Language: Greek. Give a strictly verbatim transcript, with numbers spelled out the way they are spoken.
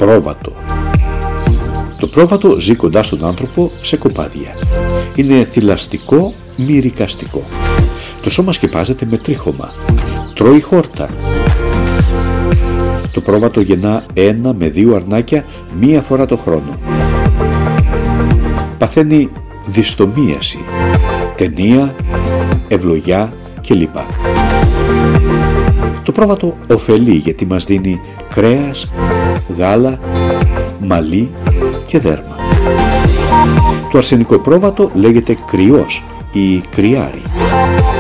Πρόβατο. Το πρόβατο ζει κοντά στον άνθρωπο σε κοπάδια. Είναι θηλαστικό, μυρικαστικό. Το σώμα σκεπάζεται με τρίχωμα. Τρώει χόρτα. Το πρόβατο γεννά ένα με δύο αρνάκια μία φορά το χρόνο. Παθαίνει δυστομίαση, ταινία, ευλογιά κλπ. Το πρόβατο ωφελεί γιατί μας δίνει κρέας, γάλα, μαλλί και δέρμα. Το αρσενικό πρόβατο λέγεται κρυός ή κρυάρι.